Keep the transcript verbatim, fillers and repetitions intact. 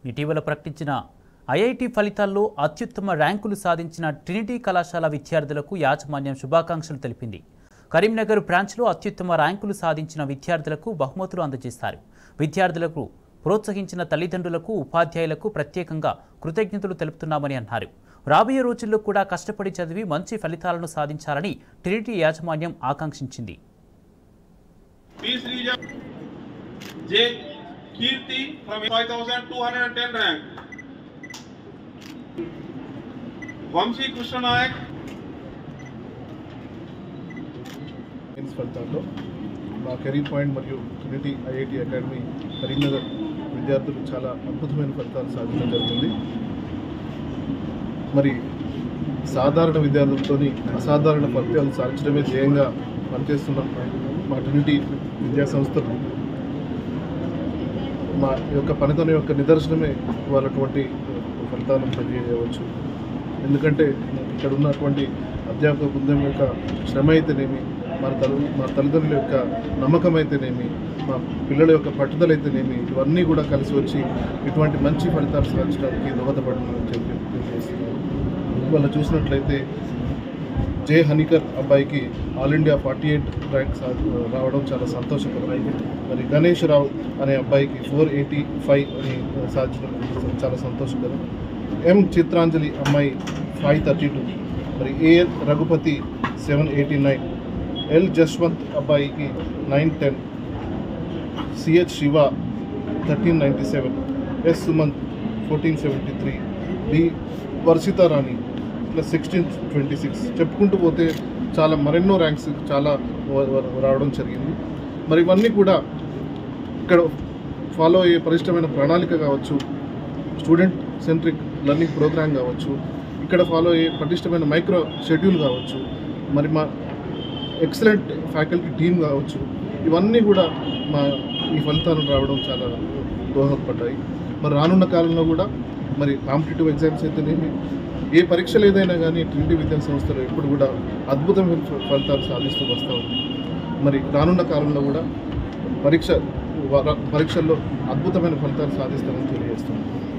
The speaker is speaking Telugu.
ఇటీవల ప్రకటించిన ఐఐటి ఫలితాల్లో అత్యుత్తమ ర్యాంకులు సాధించిన ట్రినిటీ కళాశాల విద్యార్థులకు యాజమాన్యం శుభాకాంక్షలు తెలిపింది. కరీంనగర్ బ్రాంచ్లో అత్యుత్తమ ర్యాంకులు సాధించిన విద్యార్థులకు బహుమతులు అందజేస్తారు. విద్యార్థులకు ప్రోత్సహించిన తల్లిదండ్రులకు, ఉపాధ్యాయులకు ప్రత్యేకంగా కృతజ్ఞతలు తెలుపుతున్నామని అన్నారు. రాబోయే రోజుల్లో కూడా కష్టపడి చదివి మంచి ఫలితాలను సాధించాలని ట్రినిటీ యాజమాన్యం ఆకాంక్షించింది. Kirti from five thousand two hundred ten rank. Vamshi Krishna Nayak. In ఫలితాల్లో మా కెరీర్ పాయింట్ మరియు ట్రినిటీ ఐఐటి అకాడమీ కరీంనగర్ విద్యార్థులు చాలా అద్భుతమైన ఫలితాలు సాధించడం జరిగింది. మరి సాధారణ విద్యార్థులతో అసాధారణ ఫలితాలు సాధించడమే ధ్యేయంగా పనిచేస్తున్న మా ట్రినిటీ విద్యా సంస్థలు మా యొక్క పనితనం యొక్క నిదర్శనమే వాళ్ళటువంటి ఫలితాలను తెలియజేయవచ్చు. ఎందుకంటే ఇక్కడ ఉన్నటువంటి అధ్యాపక బృందం యొక్క శ్రమ అయితేనేమి, మన తల్లి మా తల్లిదండ్రుల యొక్క నమ్మకం అయితేనేమి, మా పిల్లల యొక్క పట్టుదల అయితేనేమి, ఇవన్నీ కూడా కలిసి వచ్చి ఇటువంటి మంచి ఫలితాలు సాధించడానికి దోహదపడమని చెప్పి తెలియజేస్తున్నారు. వాళ్ళు చూసినట్లయితే జే హనీకర్ అబ్బాయికి all India forty eight rank రావడం చాలా సంతోషకరం. మరి గణేష్ రావు అనే అబ్బాయికి ఫోర్ ఎయిటీ ఫైవ్ అని సాధించడం చాలా సంతోషకరం. ఎం చిత్రాంజలి అమ్మాయి ఫైవ్ థర్టీ టూ మరి AL Raghupathi seven eighty nine L Jaswanth అబ్బాయికి nine ten CH Shiva thirteen ninety seven S Sumanth fourteen seventy three D Varshitharani plus sixteen twenty six చెప్పుకుంటూ పోతే చాలా మరెన్నో ర్యాంక్స్ చాలా రావడం జరిగింది. మరి ఇవన్నీ కూడా ఇక్కడ ఫాలో అయ్యే పరిష్టమైన ప్రణాళిక కావచ్చు, స్టూడెంట్ సెంట్రిక్ లెర్నింగ్ ప్రోగ్రామ్ కావచ్చు, ఇక్కడ ఫాలో అయ్యే పటిష్టమైన మైక్రో షెడ్యూల్ కావచ్చు, మరి మా ఎక్సలెంట్ ఫ్యాకల్టీ టీమ్ కావచ్చు, ఇవన్నీ కూడా మా ఈ ఫలితాలను రావడం చాలా దోహదపడ్డాయి. మరి రానున్న కాలంలో కూడా మరి కాంపిటేటివ్ ఎగ్జామ్స్ అయితేనేమి, ఏ పరీక్షలు ఏదైనా కానీ ట్రినిటీ విద్యా సంస్థలు ఎప్పుడు కూడా అద్భుతమైన ఫలితాలు సాధిస్తూ వస్తూ ఉంది. మరి రానున్న కాలంలో కూడా పరీక్ష పరీక్షల్లో అద్భుతమైన ఫలితాలు సాధిస్తామని తెలియజేస్తున్నాం.